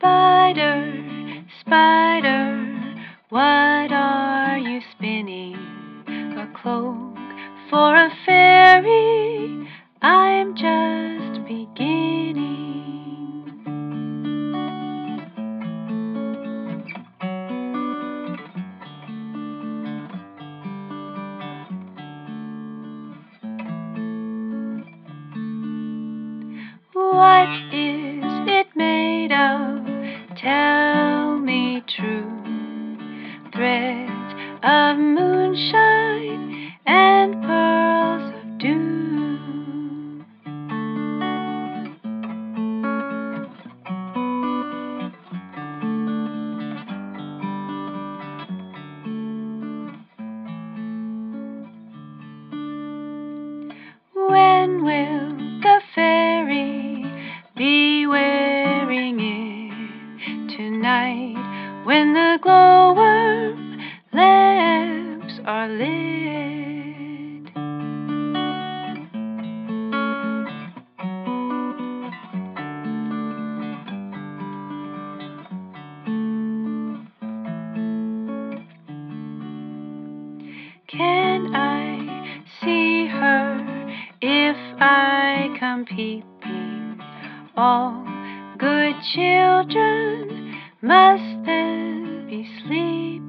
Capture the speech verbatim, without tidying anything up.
Spider, spider, what are you spinning? A cloak for a fairy, I'm just beginning. What is it made of? Tell me true. Threads of moonshine and pearls of dew. When will the fairy be wearing it? Tonight, when the glowworm lamps are lit. Can I see her if I come peeping? All good children must then be sleeping.